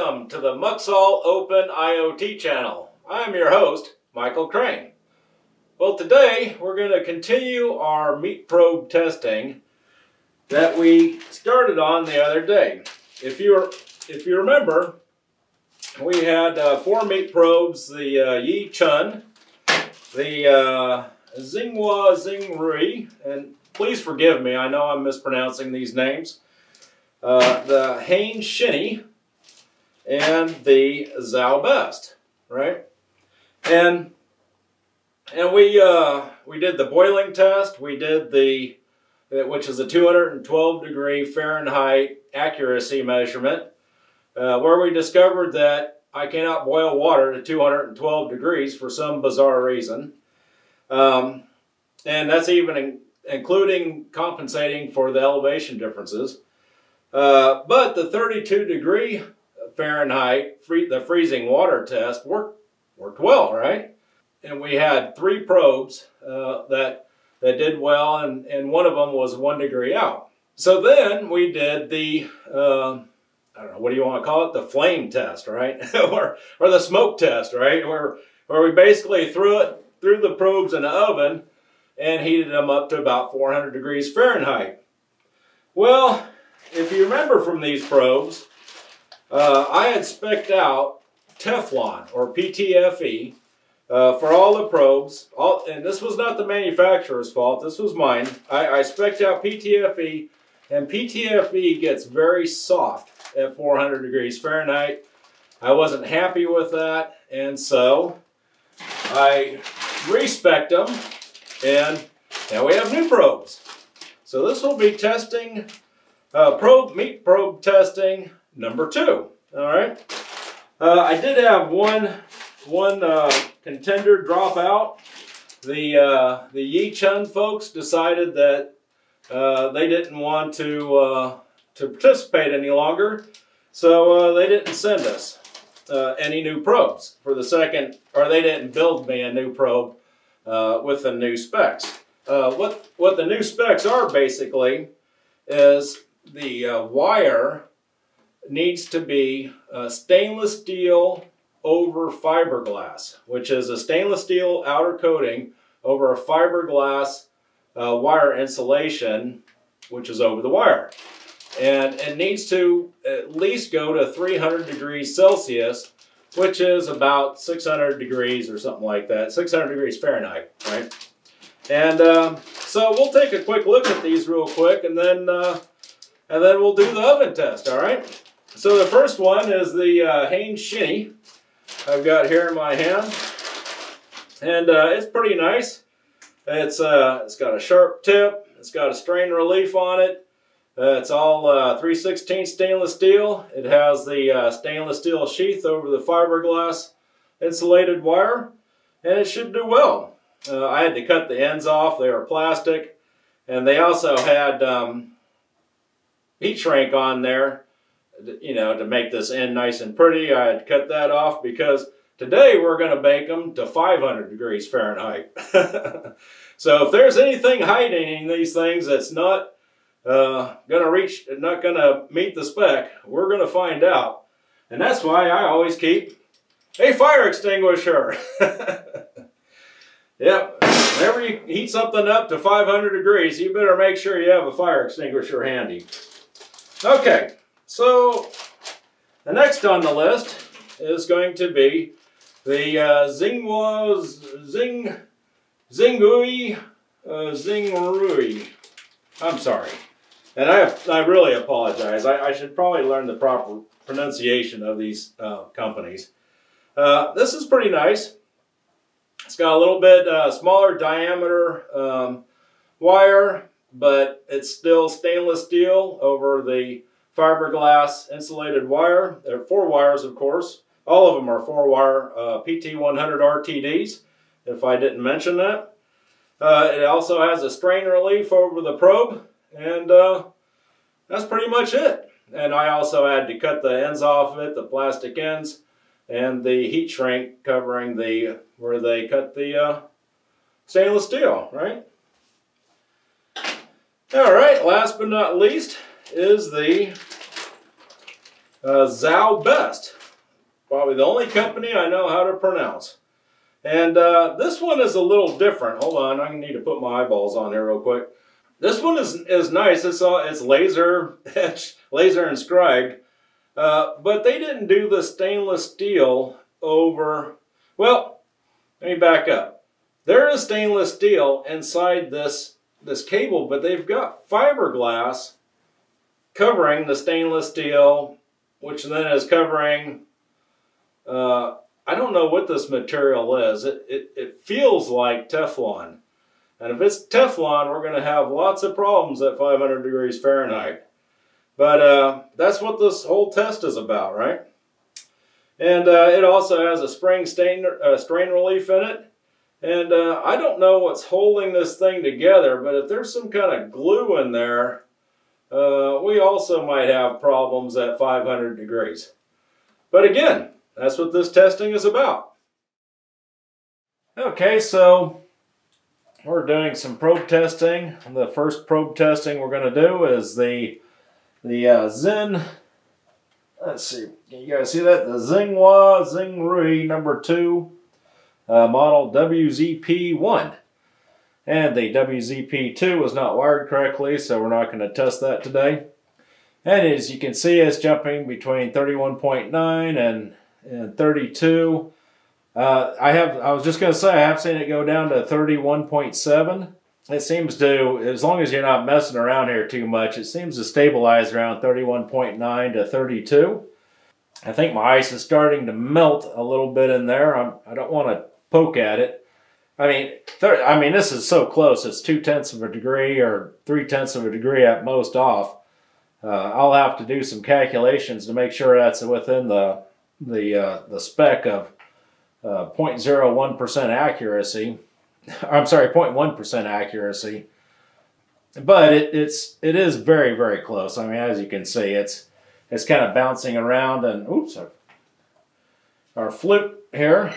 Welcome to the Muxall Open IoT channel. I'm your host, Michael Klein. Well, today we're going to continue our meat probe testing that we started on the other day. If you remember, we had 4 meat probes: the Yi Chun, the Xinghua Xinrui, and please forgive me, I know I'm mispronouncing these names, the Hayne Shinny, and the Zhao Best, right? And we did the boiling test. We did which is a 212 degree Fahrenheit accuracy measurement, where we discovered that I cannot boil water to 212 degrees for some bizarre reason, and that's even including compensating for the elevation differences. But the 32 degree Fahrenheit, the freezing water test worked well, right? And we had 3 probes that did well, and one of them was 1 degree out. So then we did the, I don't know, what do you want to call it? The flame test, right? or the smoke test, right? Where we basically threw the probes in the oven and heated them up to about 400 degrees Fahrenheit. Well, if you remember from these probes, I had spec'd out Teflon, or PTFE, for all the probes, and this was not the manufacturer's fault, this was mine. I spec'd out PTFE, and PTFE gets very soft at 400 degrees Fahrenheit. I wasn't happy with that, and so I respec'd them, and now we have new probes. So this will be testing, meat probe testing number 2. All right. I did have one contender drop out. The Yi Chun folks decided that they didn't want to participate any longer, so they didn't send us any new probes for the second, or they didn't build me a new probe with the new specs. What the new specs are basically is the wire needs to be stainless steel over fiberglass, which is a stainless steel outer coating over a fiberglass wire insulation, which is over the wire. And it needs to at least go to 300 degrees Celsius, which is about 600 degrees or something like that, 600 degrees Fahrenheit, right? And so we'll take a quick look at these real quick, and then we'll do the oven test, all right? So the first one is the Hayne Shinny I've got here in my hand, and it's pretty nice. It's got a sharp tip. It's got a strain relief on it. It's all 3/16 stainless steel. It has the stainless steel sheath over the fiberglass insulated wire, and it should do well. I had to cut the ends off. They were plastic, and they also had heat shrink on there, you know, to make this end nice and pretty. I had to cut that off because today we're going to bake them to 500 degrees Fahrenheit. So if there's anything hiding in these things that's not not going to meet the spec, we're going to find out. And that's why I always keep a fire extinguisher. Yep, whenever you heat something up to 500 degrees, you better make sure you have a fire extinguisher handy. Okay, so the next on the list is going to be the Xinghua Xinrui. I'm sorry, and I really apologize. I should probably learn the proper pronunciation of these companies. This is pretty nice. It's got a little bit smaller diameter wire, but it's still stainless steel over the fiberglass insulated wire. There are 4 wires, of course. All of them are 4-wire PT100 RTDs, if I didn't mention that. It also has a strain relief over the probe, and that's pretty much it. And I also had to cut the ends off of it, the plastic ends, and the heat shrink covering where they cut the stainless steel, right? All right, last but not least is the Zhao Best. Probably the only company I know how to pronounce. And this one is a little different. Hold on, I need to put my eyeballs on here real quick. This one is nice. It's laser etched, laser inscribed. But they didn't do the stainless steel over... Well, let me back up. There is stainless steel inside this cable, but they've got fiberglass covering the stainless steel, which then is covering... I don't know what this material is. It feels like Teflon. And if it's Teflon, we're going to have lots of problems at 500 degrees Fahrenheit. But that's what this whole test is about, right? And it also has a spring strain relief in it. And I don't know what's holding this thing together, but if there's some kind of glue in there, we also might have problems at 500 degrees. But again, that's what this testing is about. Okay, so we're doing some probe testing. The first probe testing we're going to do is the Zen, let's see, can you guys see that? The Xinghua Xinrui number 2, model WZP1. And the WZP2 was not wired correctly, so we're not going to test that today. And as you can see, it's jumping between 31.9 and 32. I was just going to say, I have seen it go down to 31.7. It seems to, as long as you're not messing around here too much, it seems to stabilize around 31.9 to 32. I think my ice is starting to melt a little bit in there. I don't want to poke at it. I mean, this is so close. It's 0.2 of a degree or 0.3 of a degree at most off. I'll have to do some calculations to make sure that's within the spec of 0.01% accuracy. I'm sorry, 0.1% accuracy. But it is very, very close. I mean, as you can see, it's kind of bouncing around, and oops, our flute here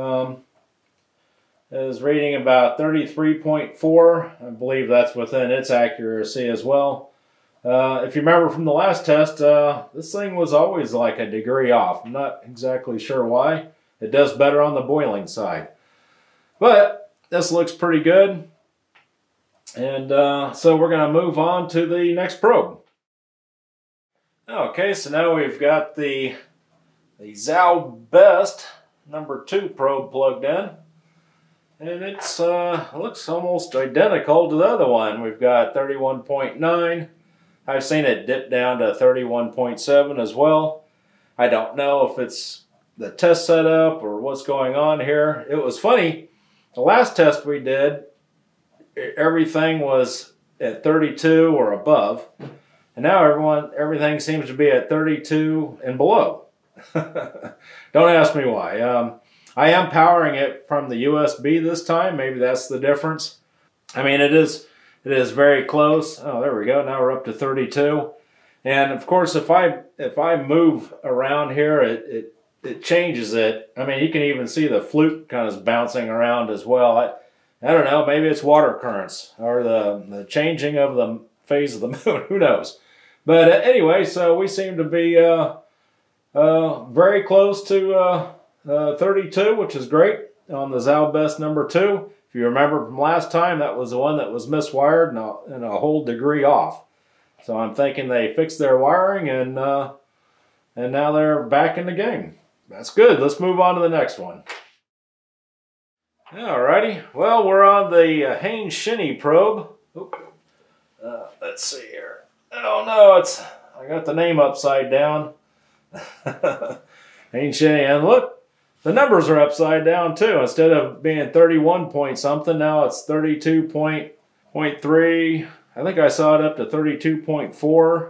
is reading about 33.4. I believe that's within its accuracy as well. If you remember from the last test, this thing was always like a degree off. I'm not exactly sure why. It does better on the boiling side. But this looks pretty good. And so we're going to move on to the next probe. Okay, so now we've got the Zhao Best number 2 probe plugged in. And it looks almost identical to the other one. We've got 31.9. I've seen it dip down to 31.7 as well. I don't know if it's the test setup or what's going on here. It was funny, the last test we did, everything was at 32 or above, and now everything seems to be at 32 and below. Don't ask me why. I am powering it from the USB this time. Maybe that's the difference. I mean, it is very close. Oh, there we go. Now we're up to 32. And of course, if I move around here, it changes it. I mean, you can even see the flute kind of bouncing around as well. I don't know. Maybe it's water currents or the changing of the phase of the moon. Who knows? But anyway, so we seem to be very close to 32, which is great on the Zhao Best number 2. If you remember from last time, that was the one that was miswired and a whole degree off. So I'm thinking they fixed their wiring and now they're back in the game. That's good. Let's move on to the next one. Alrighty. Well, we're on the Hayne Shinny probe. Let's see here. Oh no, I got the name upside down. Hayne Shinny, and look. The numbers are upside down too. Instead of being 31 point something, now it's 32.3. I think I saw it up to 32.4.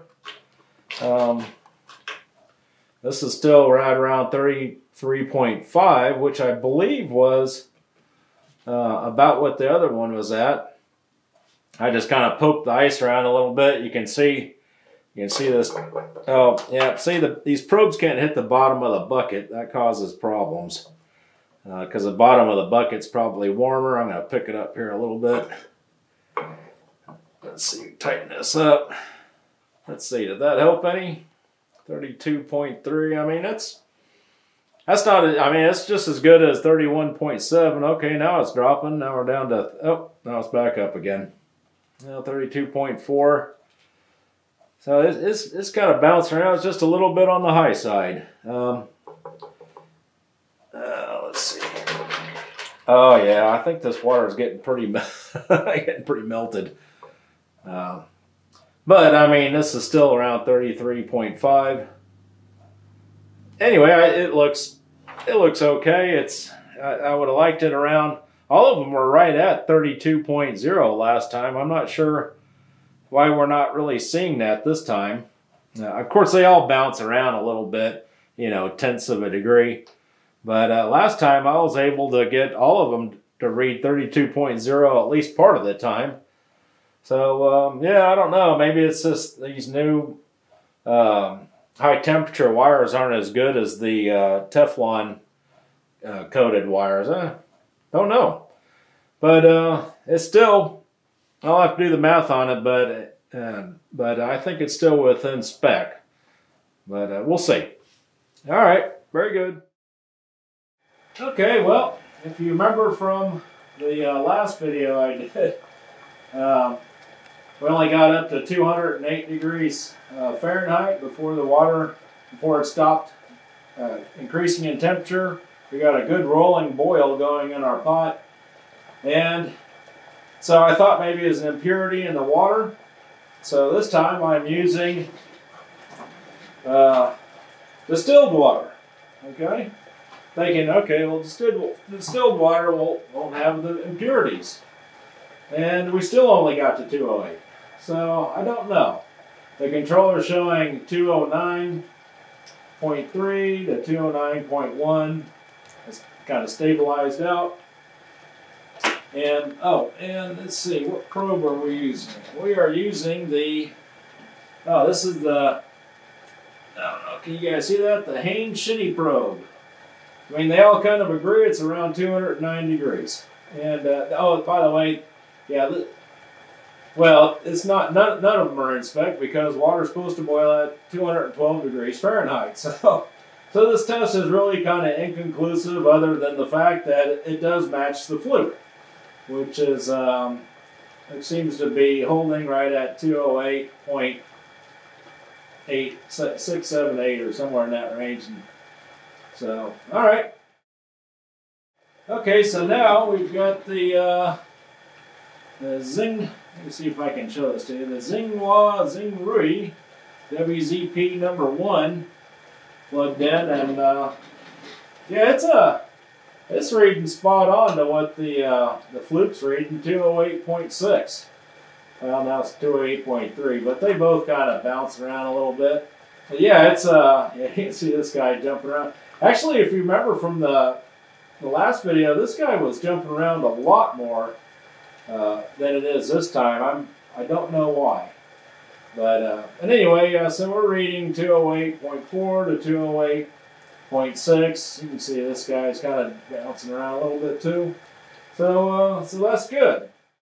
This is still right around 33.5, which I believe was about what the other one was at. I just kind of poked the ice around a little bit. You can see this. Oh, yeah. See, these probes can't hit the bottom of the bucket. That causes problems. Because the bottom of the bucket's probably warmer. I'm going to pick it up here a little bit. Let's see, tighten this up. Let's see, did that help any? 32.3. I mean, That's not, I mean, it's just as good as 31.7. Okay, now it's dropping. Now we're down to, oh, now it's back up again. Now 32.4. So it's kind of bouncing around. It's just a little bit on the high side. Let's see. Oh yeah, I think this water is getting pretty melted. But I mean, this is still around 33.5. Anyway, it looks okay. I would have liked it around. All of them were right at 32.0 last time. I'm not sure why we're not really seeing that this time. Of course, they all bounce around a little bit, you know, tenths of a degree. But last time I was able to get all of them to read 32.0 at least part of the time. So, yeah, I don't know. Maybe it's just these new high temperature wires aren't as good as the Teflon coated wires. Don't know. But it's still, I'll have to do the math on it, but I think it's still within spec. But we'll see. All right, very good. Okay, well, if you remember from the last video I did, we only got up to 208 degrees Fahrenheit before it stopped increasing in temperature. We got a good rolling boil going in our pot. And so I thought maybe it was an impurity in the water. So this time I'm using distilled water. Okay? Thinking, okay, well, distilled water won't have the impurities. And we still only got to 208. So I don't know. The controller's showing 209.3 to 209.1. It's kind of stabilized out. And, oh, and let's see, what probe are we using? We are using the, oh, this is the, I don't know, can you guys see that? The Hayne Shinny probe. I mean, they all kind of agree it's around 209 degrees. And, oh, by the way, yeah, well, it's not, none of them are in spec because water's supposed to boil at 212 degrees Fahrenheit. So this test is really kind of inconclusive other than the fact that it does match the fluke, which is, it seems to be holding right at 208.678 or somewhere in that range. And so, all right. Okay, so now we've got the let me see if I can show this to you. The Xinghua Xinrui WZP number 1 plugged in, and yeah, it's reading spot on to what the fluke's reading, 208.6. Well, now it's 208.3, but they both kind of bounce around a little bit. But yeah, it's yeah, you can see this guy jumping around. Actually, if you remember from the last video, this guy was jumping around a lot more than it is this time. I don't know why. But and anyway, so we're reading 208.4 to 208.6. You can see this guy's kind of bouncing around a little bit too. So that's good.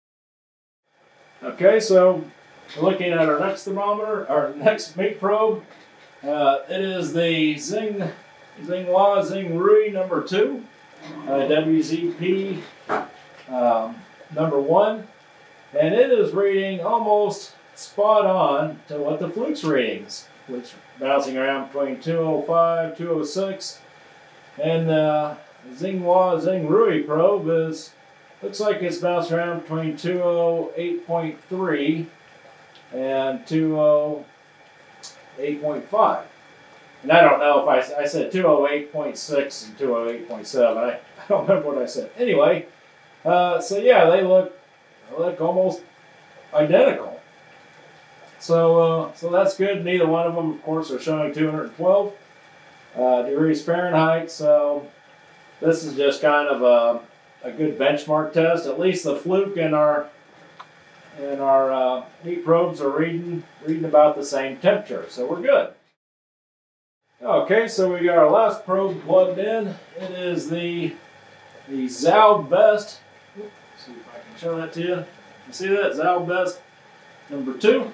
Okay, so we're looking at our next thermometer, our next meat probe. It is the Xinghua Xinrui number 2, WZP number 1, and it is reading almost spot on to what the fluke's readings, which bouncing around between 205, 206, and the Xinghua Xinrui probe looks like it's bounced around between 208.3 and 208.5. And I don't know if I said 208.6 and 208.7. I don't remember what I said. Anyway, so yeah, they look almost identical. So that's good. Neither one of them, of course, are showing 212 degrees Fahrenheit. So this is just kind of a good benchmark test. At least the fluke and our heat probes are reading about the same temperature. So we're good. Okay, so we got our last probe plugged in. It is the Zao Best. Let's see if I can show that to you. You see that? Zao Best number 2.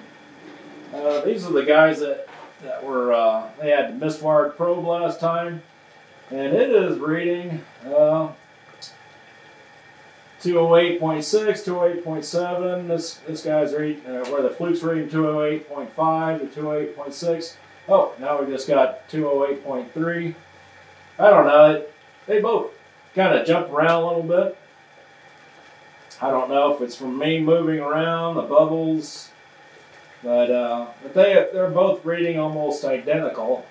These are the guys that were, they had the miswired probe last time. and it is reading 208.6, 208.7. This guy's reading where the fluke's reading 208.5 to 208.6. Oh, now we just got 208.3. I don't know. They both kind of jump around a little bit. I don't know if it's from me moving around, the bubbles, but they're both reading almost identical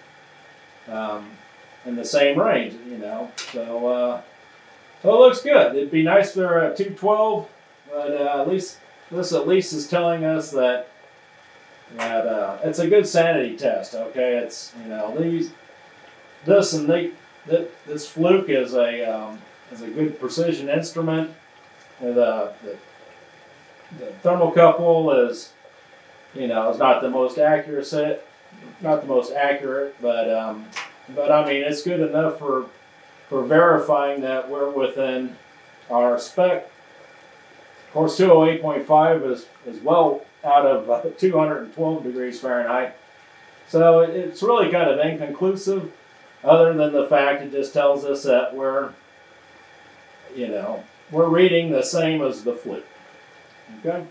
in the same range, you know. So it looks good. It'd be nice if they're at 212, but at least this is telling us that it's a good sanity test. Okay, it's, you know, this fluke is a good precision instrument. The thermocouple is, you know, is not the most accurate, but I mean, it's good enough for verifying that we're within our spec. Of course, 208.5 is well out of 212 degrees Fahrenheit, so it's really kind of inconclusive. Other than the fact it just tells us that we're reading the same as the fluke. Okay.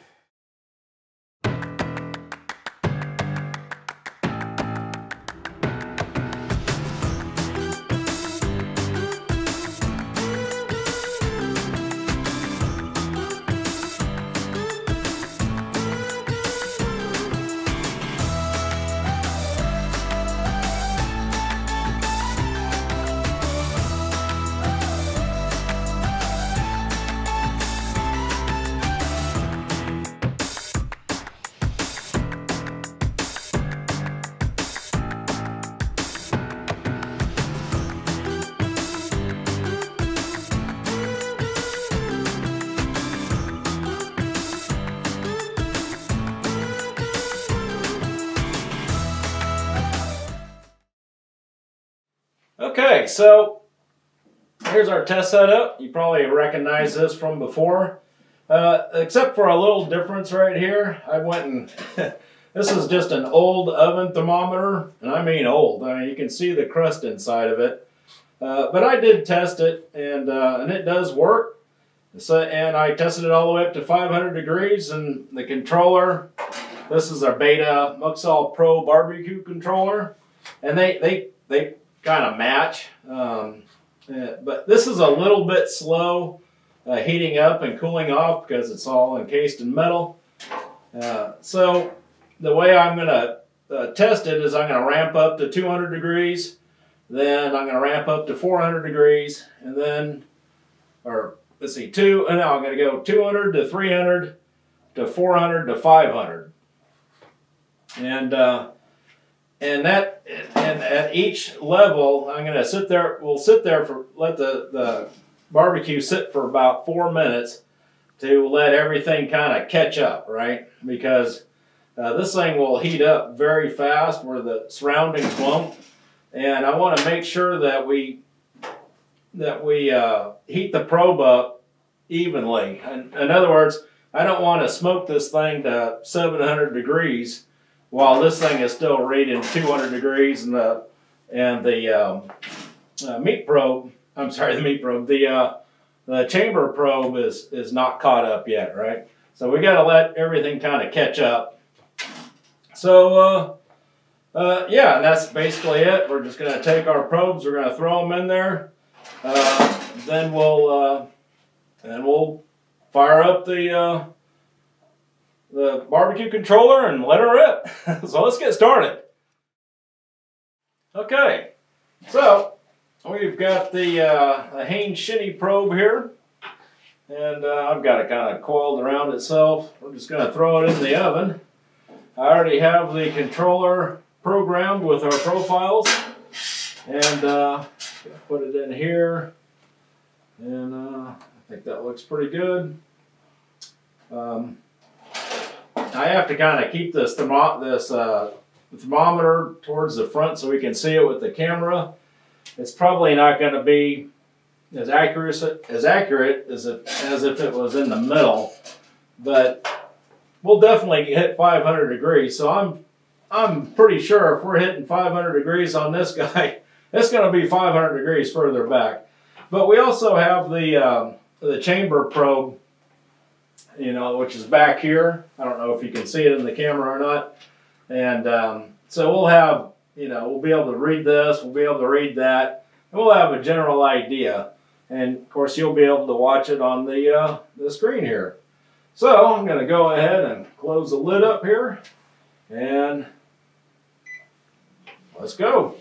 Okay, so here's our test setup. You probably recognize this from before, except for a little difference right here. I went and this is just an old oven thermometer, and I mean old. I mean, you can see the crust inside of it, but I did test it, and it does work. So, and I tested it all the way up to 500 degrees, and the controller. This is our Beta Muxall Pro BBQ Controller, and they kind of match, but this is a little bit slow heating up and cooling off because it's all encased in metal. So the way I'm going to test it is I'm going to ramp up to 200 degrees, then I'm going to ramp up to 400 degrees, and then, or let's see, and now I'm going to go 200 to 300 to 400 to 500, and at each level, I'm going to sit there. We'll sit there for let the barbecue sit for about 4 minutes to let everything kind of catch up, right? Because this thing will heat up very fast where the surroundings won't, and I want to make sure that we heat the probe up evenly. In other words, I don't want to smoke this thing to 700 degrees. While this thing is still reading 200 degrees, and the meat probe, the chamber probe is not caught up yet, right? So we got to let everything kind of catch up. So yeah, that's basically it. We're just going to take our probes, we're going to throw them in there, then we'll fire up the barbecue controller and let her rip. So let's get started. Okay, so we've got the Hayne Shinny probe here, and I've got it kind of coiled around itself. We're just going to throw it in the oven. I already have the controller programmed with our profiles, and put it in here, and I think that looks pretty good. I have to kind of keep this thermometer towards the front so we can see it with the camera. It's probably not going to be as accurate as if it was in the middle, but we'll definitely hit 500 degrees. So I'm pretty sure if we're hitting 500 degrees on this guy, It's going to be 500 degrees further back. But we also have the chamber probe, you know, which is back here. I don't know if you can see it in the camera or not. And so we'll have, you know, we'll be able to read this, we'll be able to read that, and we'll have a general idea. And of course, you'll be able to watch it on the screen here. So I'm going to go ahead and close the lid up here, and let's go.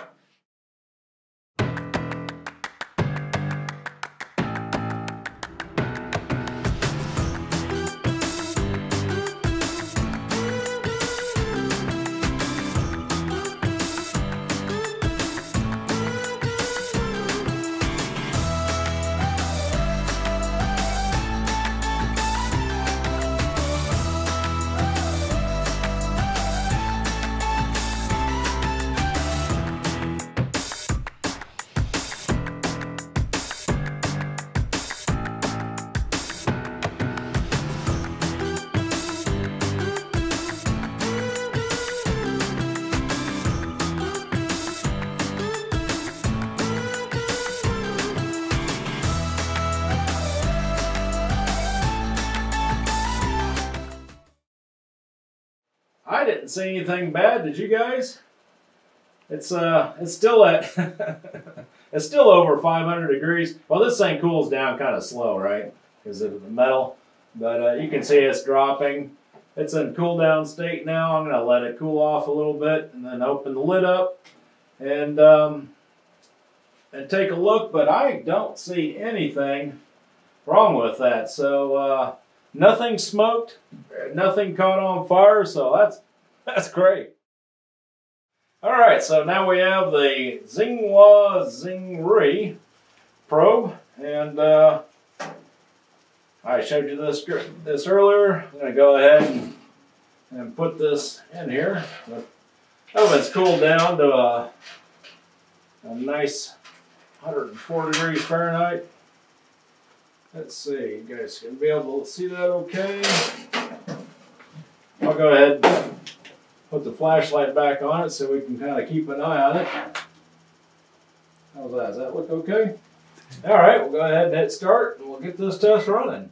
I didn't see anything bad, did you guys? It's still at it's still over 500 degrees. Well, this thing cools down kind of slow, right? Because of the metal. But you can see it's dropping. It's in cool down state now. I'm going to let it cool off a little bit and then open the lid up and take a look. But I don't see anything wrong with that. So nothing smoked, nothing caught on fire. So that's great. All right, so now we have the Xinghua Xinrui probe, and I showed you this earlier. I'm going to go ahead and put this in here. The oven's cooled down to a nice 104 degrees Fahrenheit. Let's see, you guys can be able to see that okay. I'll go ahead and put the flashlight back on it so we can kind of keep an eye on it. How's that? Does that look okay? All right, we'll go ahead and hit start and we'll get this test running.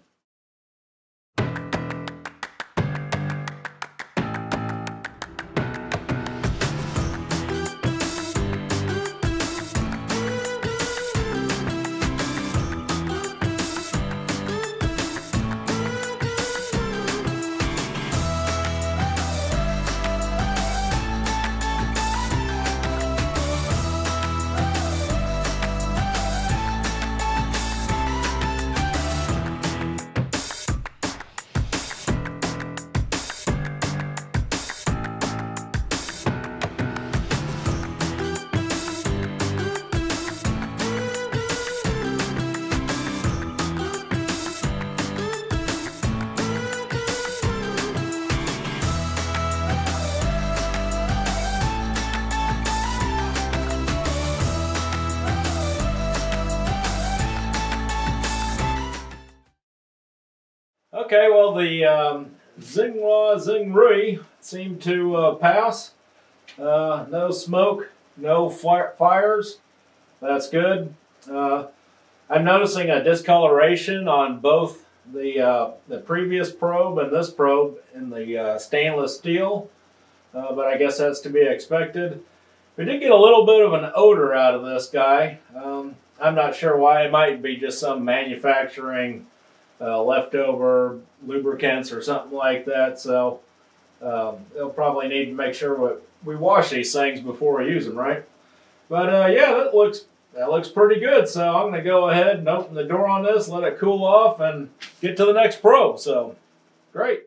Okay, well the Xinghua Xinrui seemed to pass. No smoke, no fires. That's good. I'm noticing a discoloration on both the previous probe and this probe in the stainless steel, but I guess that's to be expected. We did get a little bit of an odor out of this guy. I'm not sure why. It might be just some manufacturing leftover lubricants or something like that. So they'll probably need to make sure we wash these things before we use them, right? But yeah, that looks pretty good. So I'm going to go ahead and open the door on this, let it cool off, and get to the next probe. So great.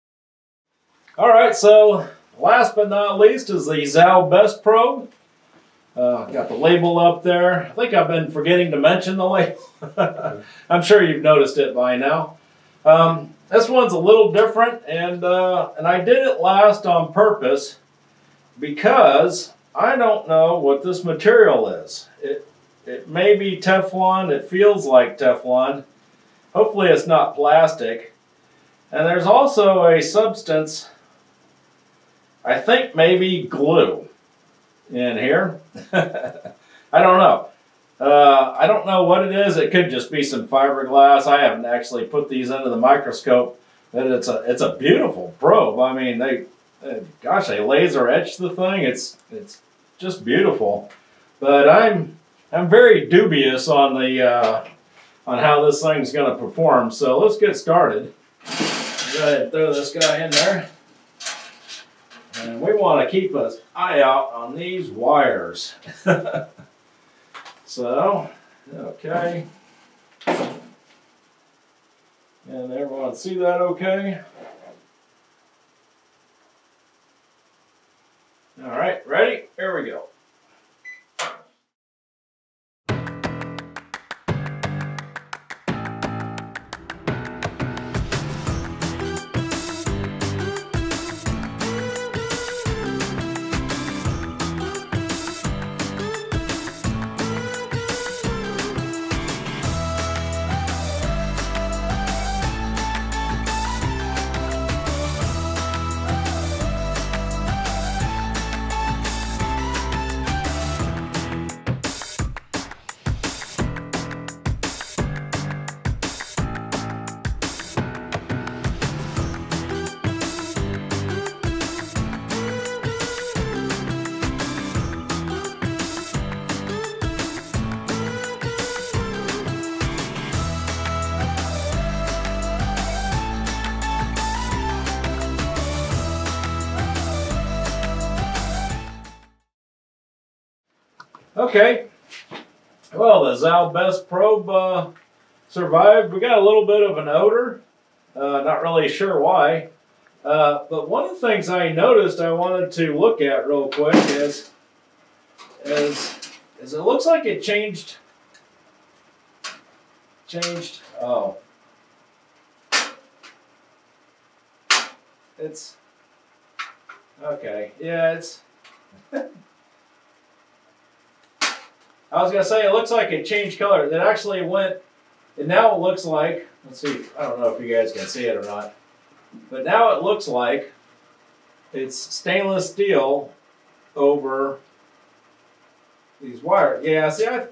All right, so last but not least is the Zhao Best probe. Got the label up there. I think I've been forgetting to mention the label. I'm sure you've noticed it by now. This one's a little different, and I did it last on purpose because I don't know what this material is. It may be Teflon. It feels like Teflon. Hopefully it's not plastic. And there's also a substance, I think maybe glue, in here. I don't know. I don't know what it is. It could just be some fiberglass. I haven't actually put these under the microscope. But it's a beautiful probe. I mean, gosh, they laser etch the thing. It's just beautiful. But I'm very dubious on the on how this thing's going to perform. So let's get started. Go ahead and throw this guy in there. And we want to keep an eye out on these wires. So, okay. And everyone see that okay? All right, ready? Here we go. Okay, well, the Zal Best probe survived. We got a little bit of an odor, not really sure why, but one of the things I noticed I wanted to look at real quick is it looks like it changed, oh, it's, okay, yeah, it's, I was going to say, it looks like it changed color. It actually went, and now it looks like, let's see, I don't know if you guys can see it or not, but now it looks like it's stainless steel over these wires. Yeah, see, I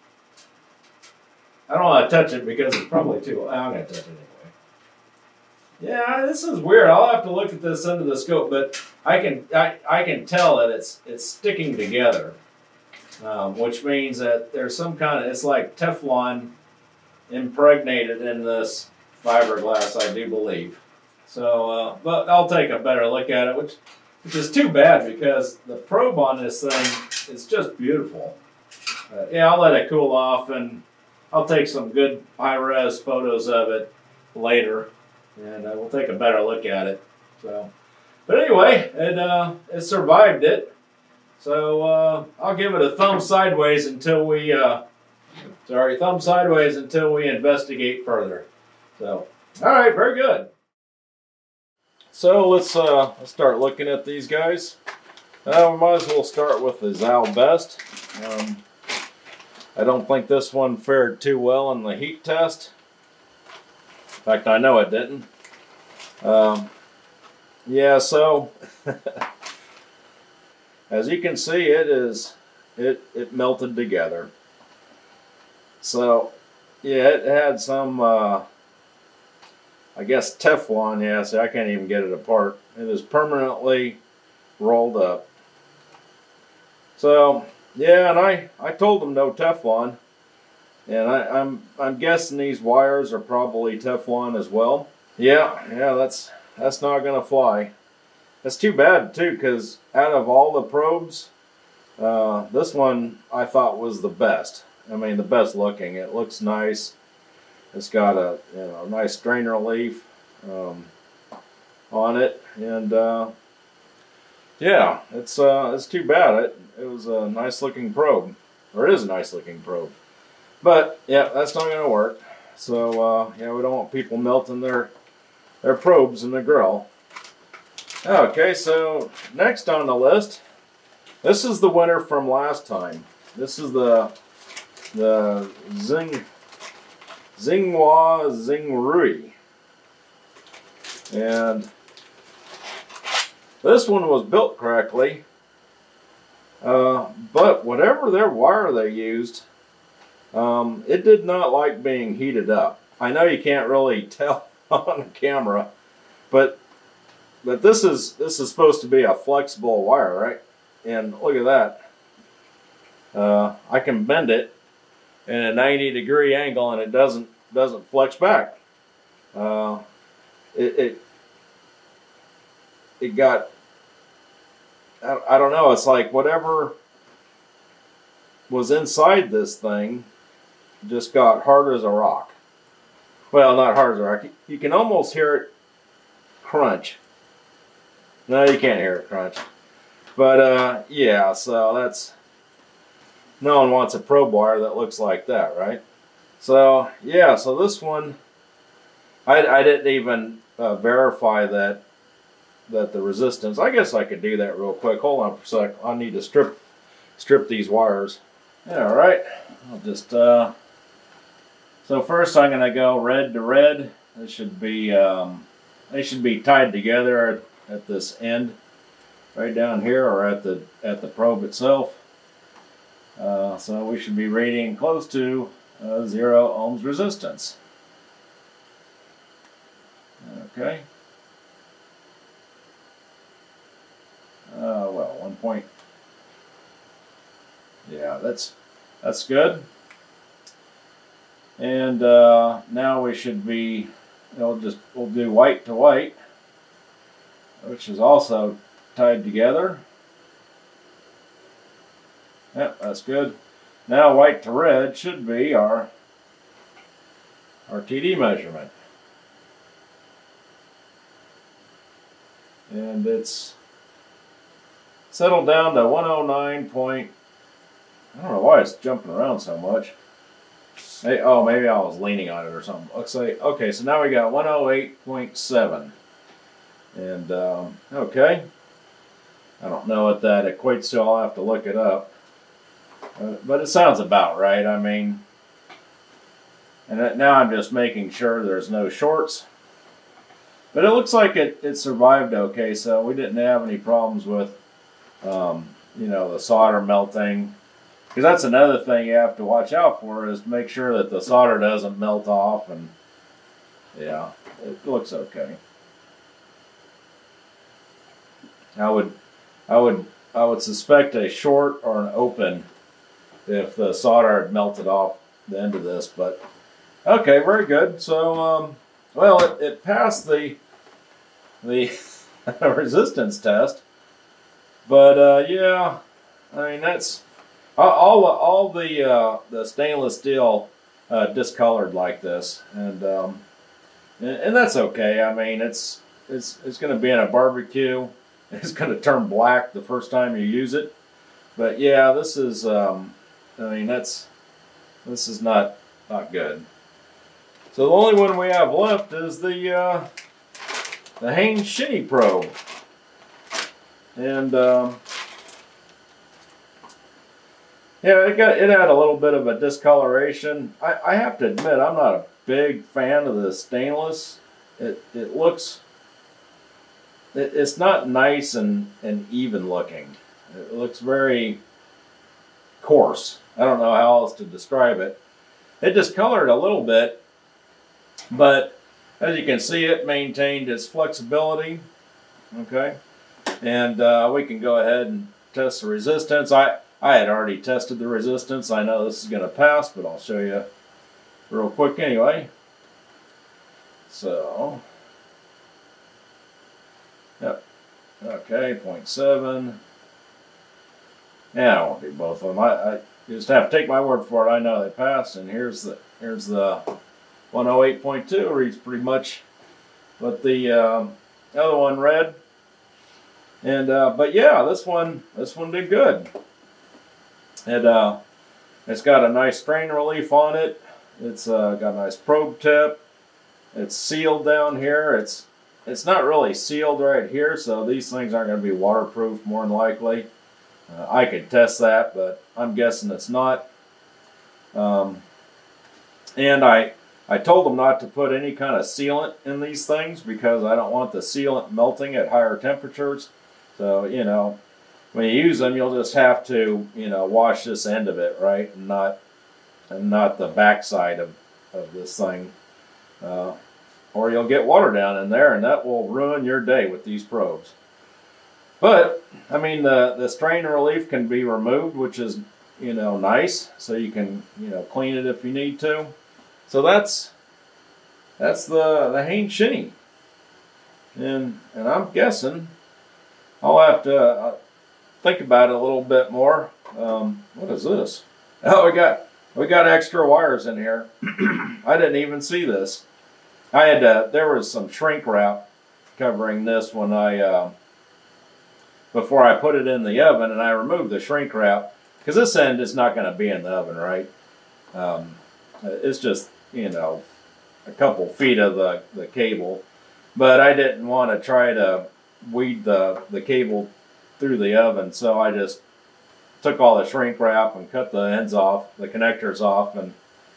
don't want to touch it because it's probably too, I'm going to touch it anyway. Yeah, this is weird. I'll have to look at this under the scope, but I can tell that it's sticking together. Which means that there's some kind of, it's like Teflon impregnated in this fiberglass, I do believe. So, but I'll take a better look at it, which is too bad because the probe on this thing is just beautiful. Yeah, I'll let it cool off and I'll take some good high-res photos of it later, and we'll take a better look at it. So, but anyway, it survived it. So I'll give it a thumb sideways until we, thumb sideways until we investigate further. So, all right, very good. So let's start looking at these guys. We might as well start with the Zal Best. I don't think this one fared too well in the heat test. In fact, I know it didn't. Yeah, so. As you can see, it melted together. So, yeah, it had some, I guess Teflon, yeah, see, I can't even get it apart. It is permanently rolled up. So, yeah, and I told them no Teflon. And I'm guessing these wires are probably Teflon as well. Yeah, that's not gonna fly. That's too bad too, because out of all the probes, this one I thought was the best. I mean, the best looking. It looks nice. It's got a nice strainer leaf on it, and yeah, it's too bad. It was a nice looking probe, or it is a nice looking probe. But yeah, that's not going to work. So yeah, we don't want people melting their probes in the grill. Okay, so next on the list, this is the winner from last time. This is the Xinghua Xinrui. And this one was built correctly. But whatever their wire they used, it did not like being heated up. I know you can't really tell on the camera, but this is supposed to be a flexible wire, right? And look at that. I can bend it in a 90-degree angle, and it doesn't flex back. It got, I don't know, it's like whatever was inside this thing just got hard as a rock. Well, not hard as a rock. You can almost hear it crunch. No, you can't hear it crunch. But yeah, so that's, no one wants a probe wire that looks like that, right? So yeah, so this one, I didn't even verify that the resistance. I guess I could do that real quick. Hold on for a sec. I need to strip these wires. All right, I'll just so first I'm going to go red to red. This should be they should be tied together at this end, right down here, or at the probe itself. So we should be reading close to 0 ohms resistance. Okay. Well, 1 point. Yeah, that's good. And now we should be, we'll do white to white, which is also tied together. Yep, that's good. Now white to red should be our TD measurement. And it's settled down to 109 point, I don't know why it's jumping around so much. Hey, oh, maybe I was leaning on it or something. Let's say, okay, so now we got 108.7. And, okay. I don't know what that equates to. I'll have to look it up. But it sounds about right. I mean, and now I'm just making sure there's no shorts. But it looks like it survived okay, so we didn't have any problems with, you know, the solder melting. Because that's another thing you have to watch out for, is to make sure that the solder doesn't melt off. And yeah, it looks okay. I would suspect a short or an open if the solder had melted off the end of this. But okay, very good. So well, it passed the resistance test. But yeah, I mean, that's all the stainless steel discolored like this, and that's okay. I mean, it's going to be in a barbecue. It's going to turn black the first time you use it. But yeah, this is I mean, this is not good. So the only one we have left is the Hayne Shinny probe, and yeah, it had a little bit of a discoloration. I have to admit, I'm not a big fan of the stainless. It looks, it's not nice and even looking. It looks very coarse. I don't know how else to describe it. It discolored a little bit, but as you can see, it maintained its flexibility. Okay, and we can go ahead and test the resistance. I had already tested the resistance. I know this is going to pass, but I'll show you real quick anyway. So, yep, okay, 0.7. Yeah, I won't do both of them. I just have to take my word for it. I know they passed, and here's the 108.2 reads pretty much what the other one read. And but yeah, this one did good. It's got a nice strain relief on it. It's got a nice probe tip. It's sealed down here. It's not really sealed right here, so these things aren't going to be waterproof more than likely. I could test that, but I'm guessing it's not. And I told them not to put any kind of sealant in these things because I don't want the sealant melting at higher temperatures. So, you know, when you use them, you'll just have to, you know, wash this end of it, right, and not the back side of this thing, or you'll get water down in there, and that will ruin your day with these probes. But I mean, the strain relief can be removed, which is, you know, nice, so you can, you know, clean it if you need to. So that's the Hayne Shinny, and I'm guessing I'll have to think about it a little bit more. What is this? Oh, we got extra wires in here. I didn't even see this. I had there was some shrink wrap covering this when I before I put it in the oven, and I removed the shrink wrap because this end is not going to be in the oven, right? It's just, you know, a couple feet of the cable, but I didn't want to try to weed the cable through the oven, so I just took all the shrink wrap and cut the ends off, the connectors off, and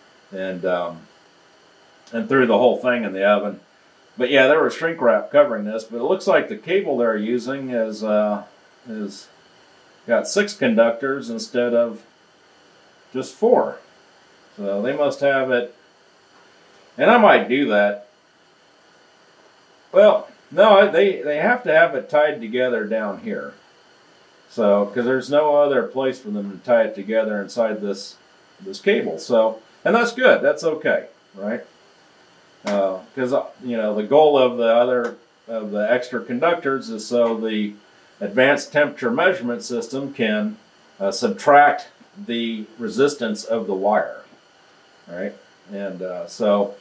threw the whole thing in the oven. But yeah, there was shrink wrap covering this, but it looks like the cable they're using is got 6 conductors instead of just 4. So they must have it, and I might do that. Well, no, they have to have it tied together down here. So, because there's no other place for them to tie it together inside this cable. So, and that's good. That's okay, right? Because you know, the goal of the extra conductors is so the advanced temperature measurement system can subtract the resistance of the wire, right? And so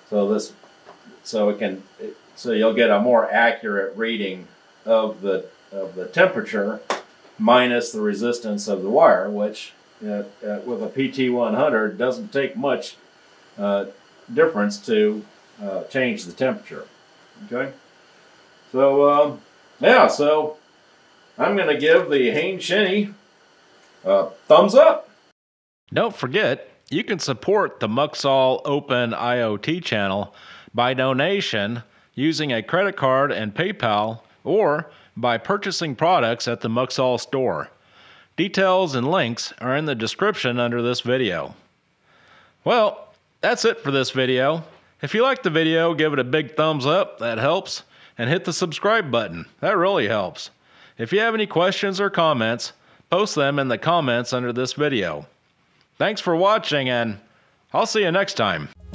you'll get a more accurate reading of the temperature minus the resistance of the wire, which with a PT100 doesn't take much difference to change the temperature. Okay, so yeah, so I'm going to give the Hayne Shinny a thumbs up. Don't forget, you can support the Muxall Open IoT channel by donation using a credit card and PayPal, or by purchasing products at the Muxall store. Details and links are in the description under this video. Well, that's it for this video. If you liked the video, give it a big thumbs up, that helps, and hit the subscribe button, that really helps. If you have any questions or comments, post them in the comments under this video. Thanks for watching, and I'll see you next time.